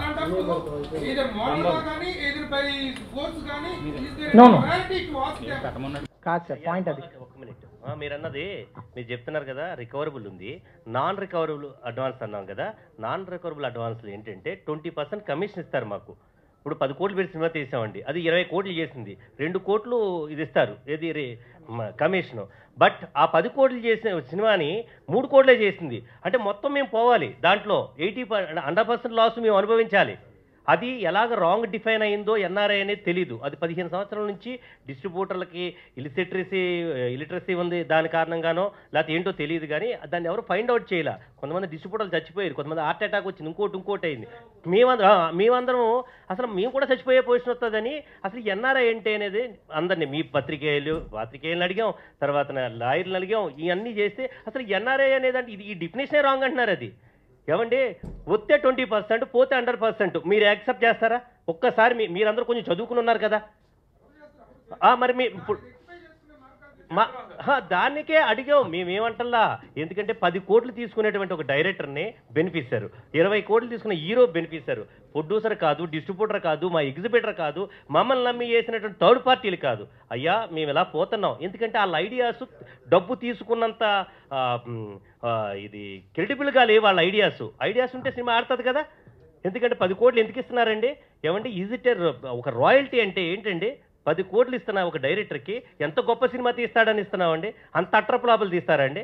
నో నో కాదు సార్, పాయింట్ అది. ఒక మినిట్, మీరు అన్నది మీరు చెప్తున్నారు కదా, రికవరబుల్ ఉంది, నాన్ రికవరబుల్ అడ్వాన్స్ అన్నాం కదా. నాన్ రికవరబుల్ అడ్వాన్స్లు ఏంటంటే 20% కమిషన్ ఇస్తారు మాకు. ఇప్పుడు 10 కోట్లు పెట్టి సినిమా తీసామండి, అది 20 కోట్లు చేసింది, 2 కోట్లు ఇది ఇస్తారు, ఏది కమిషను. బట్ ఆ 10 కోట్లు చేసిన సినిమాని 3 కోట్లే చేసింది, అంటే మొత్తం మేము పోవాలి, దాంట్లో 100% లాస్ మేము అనుభవించాలి. అది ఎలాగ రాంగ్ డిఫైన్ అయిందో ఎన్ఆర్ఐ అనేది తెలీదు. అది 15 సంవత్సరాల నుంచి డిస్ట్రిబ్యూటర్లకి ఇలిటరసీ ఉంది, దాని కారణంగానో లేకపోతే ఏంటో తెలియదు, కానీ దాన్ని ఎవరు ఫైండ్ అవుట్ చేయాల. కొంతమంది డిస్ట్రిబ్యూటర్లు చచ్చిపోయారు, కొంతమంది హార్ట్ అటాక్ వచ్చింది, ఇంకోటి అయింది. మేమందరం అసలు మేము కూడా చచ్చిపోయే పొజిషన్ వస్తుందని అసలు ఎన్ఆర్ఐ ఏంటి అనేది అందరినీ మీ పాత్రికేయులను అడిగాం, తర్వాత లాయర్లను అడిగాం, ఇవన్నీ చేస్తే అసలు ఎన్ఆర్ఐ అనేదంటే ఇది ఈ డెఫినేషనే రాంగ్ అంటున్నారు. అది ఏమండి, వస్తే 20% పోతే 100% మీరు యాక్సెప్ట్ చేస్తారా? ఒక్కసారి మీరందరూ కొంచెం చదువుకుని ఉన్నారు కదా, మరి మీ ఇప్పుడు దానికే అడిగాం మేమేమంటల్లా. ఎందుకంటే 10 కోట్లు తీసుకునేటువంటి ఒక డైరెక్టర్ని బెనిఫిస్తారు, 20 కోట్లు తీసుకున్న హీరో బెనిఫిస్తారు, ప్రొడ్యూసర్ కాదు, డిస్ట్రిబ్యూటర్ కాదు, మా ఎగ్జిబిటర్ కాదు, మమ్మల్ని నమ్మి చేసినటువంటి థర్డ్ పార్టీలు కాదు. అయ్యా మేము ఇలా పోతున్నాం, ఎందుకంటే వాళ్ళ ఐడియాస్ డబ్బు తీసుకున్నంత ఇది క్రెడిబుల్గా లేవు వాళ్ళ ఐడియాస్ ఉంటే సినిమా ఆడుతుంది కదా. ఎందుకంటే 10 కోట్లు ఎందుకు ఇస్తున్నారండి? ఏమంటే ఈజ్ ఇట్ ఒక రాయల్టీ అంటే ఏంటండి? 10 కోట్లు ఇస్తున్నా ఒక డైరెక్టర్కి, ఎంత గొప్ప సినిమా తీస్తాడని ఇస్తున్నామండి? అంత అట్రపులాపులు తీస్తారండి?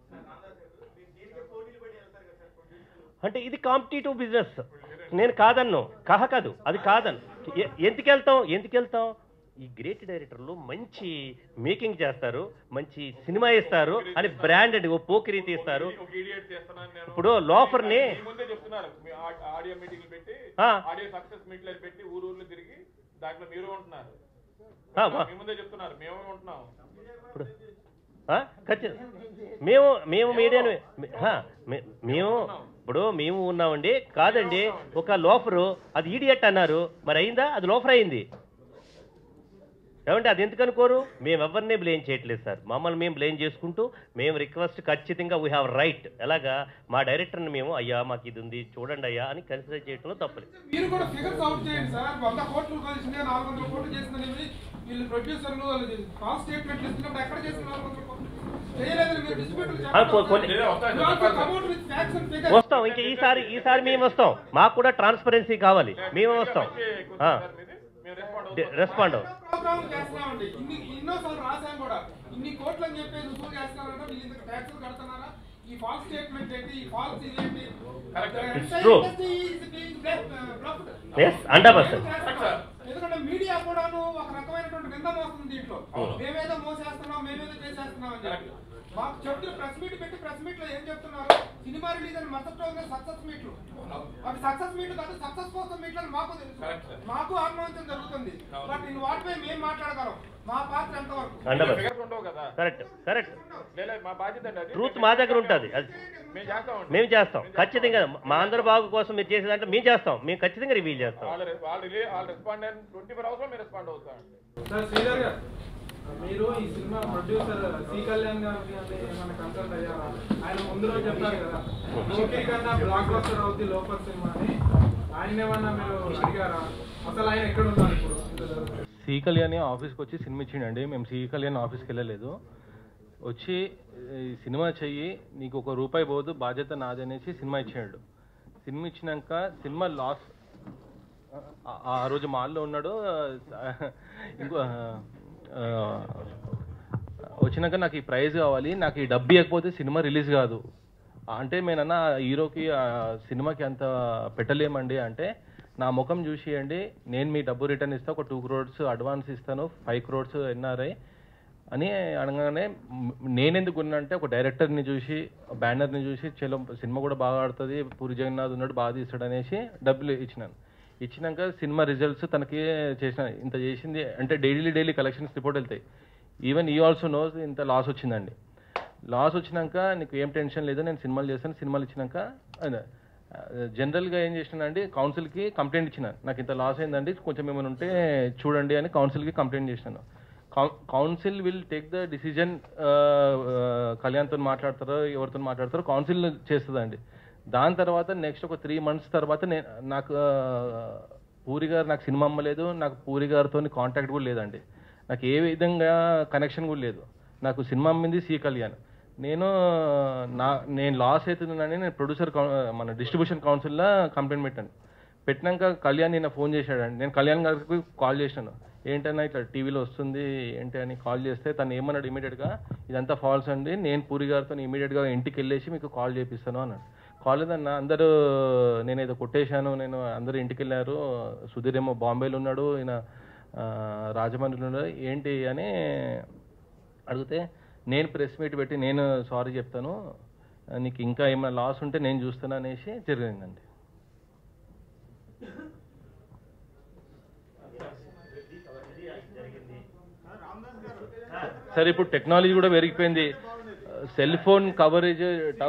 అంటే ఇది కాంపిటీటివ్ బిజినెస్. నేను కాదన్ను, కాదు అది కాదను. ఎందుకు వెళ్తాం? ఈ గ్రేట్ డైరెక్టర్లు మంచి మేకింగ్ చేస్తారు, మంచి సినిమా ఇస్తారు అని బ్రాండెడ్ ఓ పోకిరీ తీస్తారు. ఇప్పుడు లోఫర్ని దాంట్లో మీరు ఉంటున్నారు, చెప్తున్నారు మేము ఉంటున్నాం. మేము మీడియాను మేము ఉన్నామండి. కాదండి, ఒక లోఫరు అది ఈడియట్ అన్నారు, మరి అయిందా? అది లోఫర్ అయింది. ఏమంటే అది ఎందుకు అనుకోరు? మేము ఎవరిని బ్లేమ్ చేయట్లేదు సార్, మమ్మల్ని మేము బ్లేమ్ చేసుకుంటూ మేము రిక్వెస్ట్ ఖచ్చితంగా వీ హ్యావ్ రైట్. ఎలాగా మా డైరెక్టర్ని మేము అయ్యా మాకు ఇది ఉంది చూడండి అయ్యా అని కన్సిడర్ చేయడంలో తప్పలేదు. మీరు కూడా ఫిగర్స్ అవుట్ చేయండి సార్. 100 కోట్లు కలిసింది, 400 కోట్లు చేసిందని వీళ్ళు ప్రొడ్యూసర్లు కాల్ స్టేట్మెంట్లు ఇస్తున్నప్పుడు ఎక్కడ చేస్తున్నారు? వస్తాం, ఇంకా ఈసారి మేము వస్తాం. మాకు కూడా ట్రాన్స్పరెన్సీ కావాలి, మేము వస్తాం, రెస్పాండ్ చేస్తున్నామండి. ఎన్నోసార్లు రాసాం కూడా, ఇన్ని కోట్లు అని చెప్పేసి రుజువు చేస్తున్నారంటే వీళ్ళు ఇంత ట్యాక్సులు కడుతున్నారా? ఈ ఫాల్స్ స్టేట్మెంట్ ఏంటి? ఈ ఫాల్స్ ఇదేంటి? ఎందుకంటే మీడియా కూడాను ఒక రకమైనటువంటి నింద మోస్తుంది దీంట్లో. మేమేదో మోసేస్తున్నాం, మేమేదో చేసేస్తున్నాం అని చెప్పి మాకు చెప్తున్న ప్రెస్ మీట్ పెట్టి ప్రెస్ మీట్ లో ఏం చెప్తున్నారు? సినిమా రిలీజ్ అని మద్దతు సక్సెస్ మీట్లు, అవి సక్సెస్ మీట్లు కాదు, సక్సెస్ కోసం మీట్లు మాకు తెలుసు, మాకు ఆత్మహత్యం జరుగుతుంది. బట్ ఇన్ వాటిపై మేము మాట్లాడగలం, మా పాత్ర ఎంతవరకు? కరెక్ట్, మా బాధ్యత ట్రూత్ మా దగ్గర ఉంటుంది. మేము చేస్తామండి. మేము చేస్తాం ఖచ్చితంగా. మా అందరి బాగు కోసం మీరు చేసే దాంట్లో మేము చేస్తాం, మేము ఖచ్చితంగా రివీల్ చేస్తాం. వాళ్ళు రెస్పాండ్ అయిన 24 hours లో మేము రెస్పాండ్ అవుతామండి. సార్ శ్రీధర్ గారు, మీరు ఈ సినిమా ప్రొడ్యూసర్ సి కళ్యాణ్ గారికి అంటే ఏమైనా కన్సల్ట్ అయ్యారా? ఆయన ముందు రోజు చెప్పారు కదా లోకి కన్నా బ్లాక్ బస్టర్ అవుతుంది లోపల సినిమా అని, ఆయన ఏమన్నా మీరు అడిగారా? అసలు ఆయన ఎక్కడ ఉన్నారు ఇప్పుడు? సి కళ్యాణ్ ఆఫీస్కి వచ్చి సినిమా ఇచ్చిండండి. మేము సి కళ్యాణ్ ఆఫీస్కి వెళ్ళలేదు. వచ్చి ఈ సినిమా చెయ్యి, నీకు ₹1 పోదు, బాధ్యత నాది అనేసి సినిమా ఇచ్చాడు. సినిమా ఇచ్చినాక సినిమా లాస్, ఆ రోజు మాల్లో ఉన్నాడు. ఇంకో వచ్చినాక నాకు ఈ ప్రైజ్ కావాలి, నాకు ఈ డబ్బు ఇవ్వకపోతే సినిమా రిలీజ్ కాదు అంటే, మేనన్నా హీరోకి సినిమాకి అంత పెట్టలేమండి అంటే, నా ముఖం చూసియండి, నేను మీ డబ్బు రిటర్న్ ఇస్తా, ఒక 2 crores అడ్వాన్స్ ఇస్తాను, 5 crores NRI అని అనగానే నేనెందుకు ఉన్నానంటే, ఒక డైరెక్టర్ని చూసి బ్యానర్ని చూసి చలో సినిమా కూడా బాగా ఆడుతుంది, పూరి జగన్నాథ్ ఉన్నాడు బాగా తీస్తాడు అనేసి డబ్బులు ఇచ్చినాను. ఇచ్చినాక సినిమా రిజల్ట్స్ తనకి చేసిన, ఇంత చేసింది అంటే డైలీ కలెక్షన్స్ రిపోర్ట్ వెళ్తాయి. ఈవెన్ ఈ ఆల్సో నోస్ ఇంత లాస్ వచ్చిందండి. లాస్ వచ్చినాక నీకు ఏం టెన్షన్ లేదు, నేను సినిమాలు చేస్తాను. సినిమాలు ఇచ్చినాక జనరల్గా ఏం చేసినానండి, కౌన్సిల్కి కంప్లైంట్ ఇచ్చిన, నాకు ఇంత లాస్ అయిందండి, కొంచెం ఏమైనా ఉంటే చూడండి అని కౌన్సిల్కి కంప్లైంట్ చేసినాను. Council will take the decision. కళ్యాణ్తో మాట్లాడతారో ఎవరితో మాట్లాడతారో కౌన్సిల్ చేస్తుందండి. దాని తర్వాత నెక్స్ట్ ఒక 3 months తర్వాత నాకు పూరి గారు నాకు సినిమా అమ్మలేదు, నాకు పూరి గారితో కాంటాక్ట్ కూడా లేదండి, నాకు ఏ విధంగా కనెక్షన్ కూడా లేదు. నాకు సినిమా అమ్మింది సి కళ్యాణ్. నేను లాస్ అవుతుందని నేను ప్రొడ్యూసర్ మన డిస్ట్రిబ్యూషన్ కౌన్సిల్లో కంప్లైంట్ పెట్టినాక కళ్యాణ్ నిన్న ఫోన్ చేశాడండి. నేను కళ్యాణ్ గారికి కాల్ చేసినాను, ఏంటన్నా ఇట్లా టీవీలో వస్తుంది ఏంటి అని కాల్ చేస్తే తను ఏమన్నాడు, ఇమీడియట్గా ఇదంతా ఫాల్స్ అండి, నేను పూరి గారితో ఇమీడియట్గా ఇంటికి వెళ్ళేసి మీకు కాల్ చేపిస్తాను అన్నాడు. కాల్ లేదన్నా, అందరూ నేనేదో కొట్టేశాను, నేను అందరూ ఇంటికి వెళ్ళారు, సుధీర్ ఏమో బాంబేలో ఉన్నాడు, ఈయన రాజమండ్రిలో ఉన్నాడు ఏంటి అని అడిగితే, నేను ప్రెస్ మీట్ పెట్టి నేను సారీ చెప్తాను, నీకు ఇంకా ఏమైనా లాస్ ఉంటే నేను చూస్తాను అనేసి జరిగిందండి. సరే ఇప్పుడు టెక్నాలజీ కూడా పెరిగిపోయింది, సెల్ ఫోన్ కవరేజ్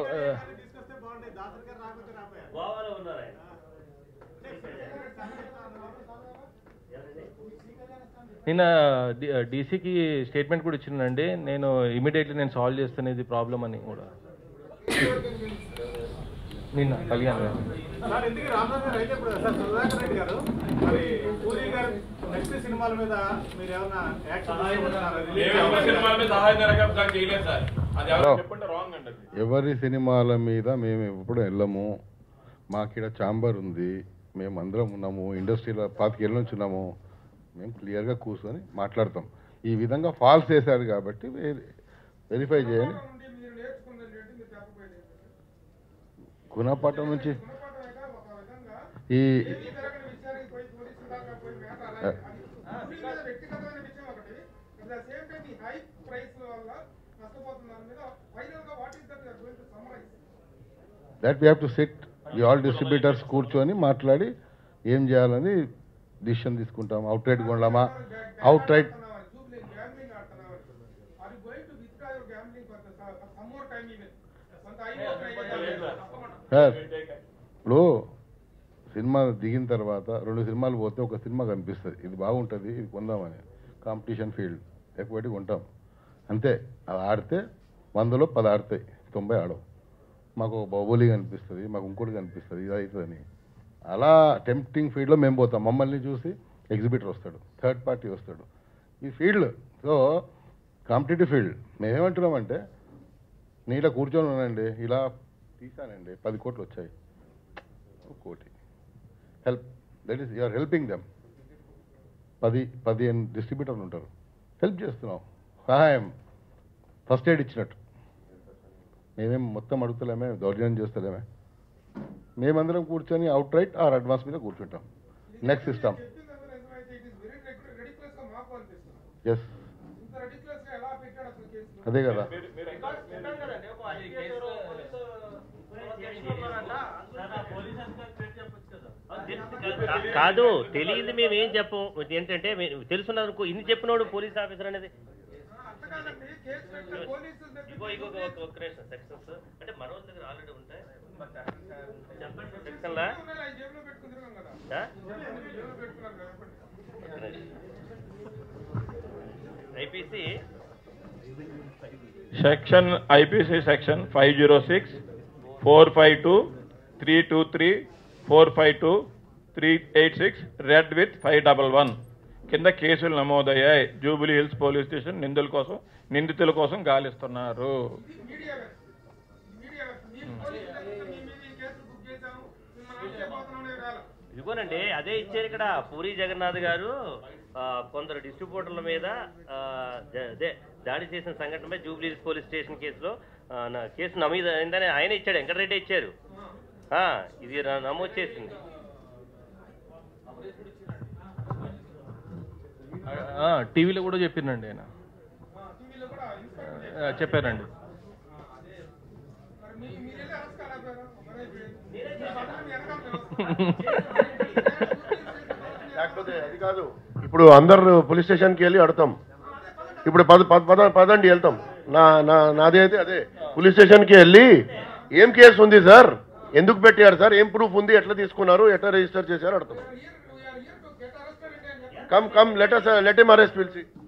నిన్న డీసీకి స్టేట్మెంట్ కూడా ఇచ్చినానండి, నేను ఇమీడియట్లీ నేను సాల్వ్ చేస్తాను ఇది ప్రాబ్లం అని కూడా నిన్న కళ్యాణ్ గారు. సార్ ఇందుకు రామదాస్ గారు అయితే ఇప్పుడు సార్ సుధాకర్ రెడ్డి గారు మరి పూరి గారు నెక్స్ట్ సినిమాల మీద మీరు ఏమైనా యాక్షన్ ఎవరి సినిమాల మీద మేము ఎప్పుడు వెళ్ళము, మాకు ఇక్కడ ఛాంబర్ ఉంది, మేము అందరం ఉన్నాము, ఇండస్ట్రీలో 25 ఏళ్ళ నుంచి ఉన్నాము, మేము క్లియర్గా కూర్చొని మాట్లాడతాం. ఈ విధంగా ఫాల్స్ చేశారు కాబట్టి వెరిఫై చేయండి. గుణపాఠం నుంచి ఈ that we have to sit all distributors కూర్చొని మాట్లాడి ఏం చేయాలని డిసిషన్ తీసుకుంటాం. అవుట్ రైట్ కొనలామా, అవుట్ రైట్ సార్. ఇప్పుడు సినిమా దిగిన తర్వాత 2 సినిమాలు పోతే ఒక సినిమా కనిపిస్తుంది, ఇది బాగుంటుంది ఇది కొందామని, కాంపిటీషన్ ఫీల్డ్ ఎక్కువ కొంటాం అంతే. అది ఆడితే 100లో 10 ఆడతాయి, 90 ఆడవు. మాకు బాహుబలి కనిపిస్తుంది, మాకు ఇంకోటి కనిపిస్తుంది, ఇది అవుతుందని. అలా టెంప్టింగ్ ఫీల్డ్లో మేము పోతాం. మమ్మల్ని చూసి ఎగ్జిబిటర్ వస్తాడు, థర్డ్ పార్టీ వస్తాడు, ఈ ఫీల్డ్. So competitive field. మేమేమంటున్నామంటే, నేను ఇలా కూర్చొని ఉన్నానండి, ఇలా తీసానండి 10 కోట్లు వచ్చాయి, 1 కోటి help, that is you're helping them. 10-15 డిస్ట్రిబ్యూటర్లు ఉంటారు, హెల్ప్ చేస్తున్నాం, సహాయం, ఫస్ట్ ఎయిడ్ ఇచ్చినట్టు. మేమేం మొత్తం అడుగుతలేమే, దౌర్జన్యం చేస్తలేమే. మేమందరం కూర్చొని అవుట్ రైట్ ఆర్ అడ్వాన్స్ మీద కూర్చుంటాం. నెక్స్ట్ సిస్టమ్ ఎస్, అదే కదా. కాదు తెలియదు, మేము ఏం చెప్పం. ఏంటంటే తెలుసున్నారు, ఇన్ని చెప్పినోడు పోలీస్ ఆఫీసర్ అనేది కాదండి, కేసు పెట్టిన పోలీసుల దగ్గర ఒక్క నిమిషం సెక్షన్స్ అంటే మనోజ్ దగ్గర ఆల్రెడీ ఉంటాయి చెప్పండి సెక్షన్లా ఉన్నాయి, జేబులో పెట్టుకుని తిరగం కదా, జేబులో పెట్టుకున్నాం కదా, చెప్పండి. IPC section IPC section 506, 452, 323, 452, 386 read with 511 కింద కేసులు నమోదయ్యాయి. జూబిలీ హిల్స్ పోలీస్ స్టేషన్ నిందితుల కోసం గాలిస్తున్నారు. మీడియా మీ పోలీసుల దగ్గర మీ మీద ఈ కేసులు బుక్ చేశాము, మిమ్మల్ని ఆశ్చర్యపోతున్నానే రాల. ఇదిగోనండి అదే ఇచ్చారు ఇక్కడ పూరి జగన్నాథ్ గారు కొందరు డిస్ట్రిబ్యూటర్ల మీద దాడి చేసిన సంఘటనపై జూబ్లీ హిల్స్ పోలీస్ స్టేషన్ కేసులో కేసు నమోదు అయిందని ఆయన ఇచ్చాడు, వెంకటరెడ్డి ఇచ్చారు. ఇది నమోదు చేసింది. టీవీలో కూడా చెప్పినండి ఆయన, టీవీలో కూడా ఇన్స్పెక్టర్ చెప్పారండి. మరి మీరెళ్ళి అరెస్ట్ కాలేకపోయారా? మీ బట్టలు మీ వెనకాల లేకపోతే అది కాదు, ఇప్పుడు అందరు పోలీస్ స్టేషన్కి వెళ్ళి అడతాం. ఇప్పుడు పదండి వెళ్తాం. నాది అయితే అదే పోలీస్ స్టేషన్కి వెళ్ళి ఏం కేసు ఉంది సార్, ఎందుకు పెట్టారు సార్, ఏం ప్రూఫ్ ఉంది, ఎట్లా తీసుకున్నారు, ఎట్లా రిజిస్టర్ చేశారు అడతాం. కమ్ లెట్ హిమ్ అరెస్ట్ పిలిచి